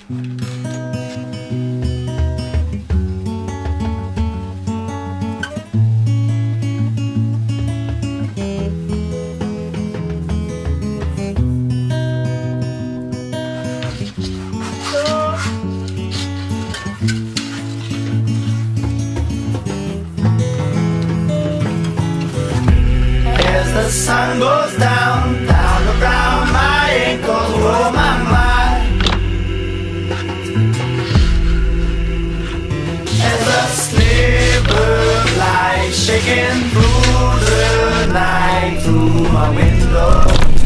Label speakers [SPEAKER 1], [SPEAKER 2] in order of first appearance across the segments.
[SPEAKER 1] The sun goes down, down around my ankles, oh my, my. As a sliver of light shaking through the night, through my window.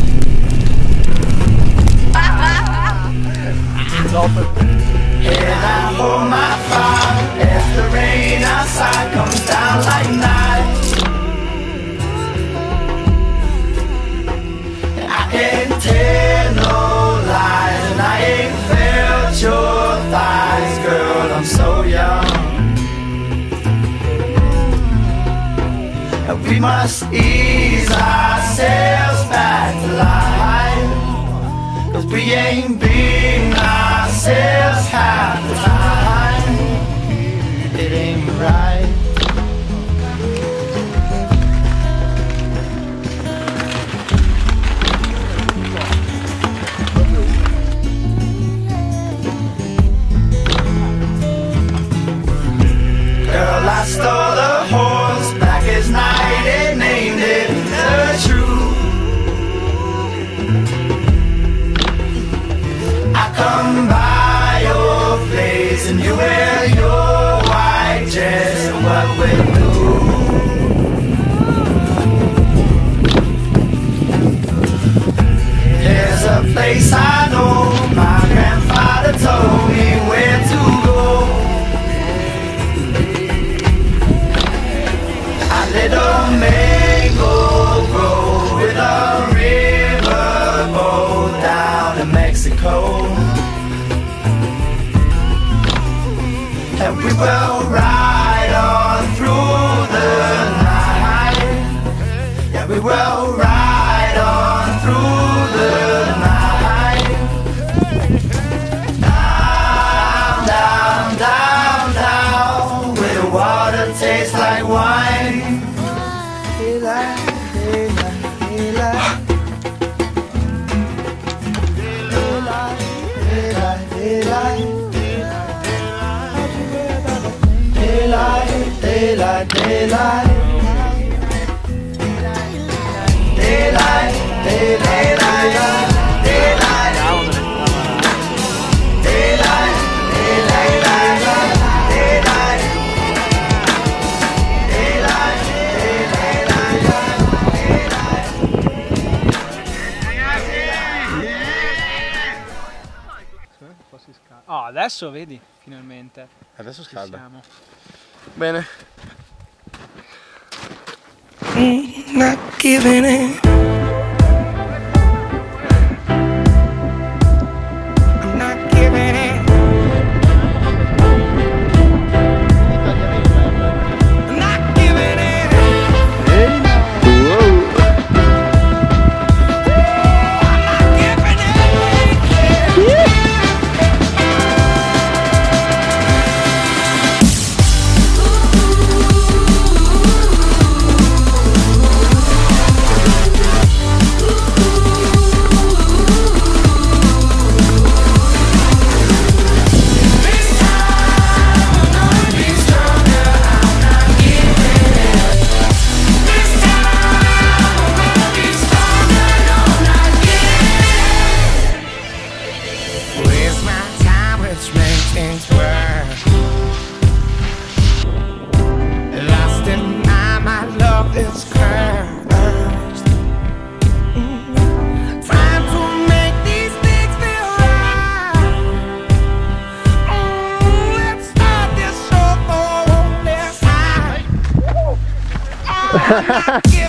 [SPEAKER 1] And I hold my fire as the rain outside comes down like night. Can't tell no lies, and I ain't felt your thighs, girl, I'm so young. And we must ease ourselves back to life, 'cause we ain't being ourselves half the time. It ain't right. I stole a horse black as night and named it the Truth. I come by your place and you wear your white dress, and what we'll do. There's a place I know, my grandfather told me where to go. Little mango grow with a river boat down in Mexico, and we will ride on through the night. Yeah, we will ride on through the night. Down, down, down, down, where the water tastes like wine. Daylight, daylight, daylight. Daylight, daylight, daylight. Daylight, daylight, daylight. Daylight, daylight, daylight.
[SPEAKER 2] Oh, adesso vedi, finalmente.
[SPEAKER 3] Adesso scalda.
[SPEAKER 2] Siamo.
[SPEAKER 3] Bene.
[SPEAKER 1] Not giving it. I'm not giving it. I'm not giving it. I'm not giving it.
[SPEAKER 3] Ha ha ha!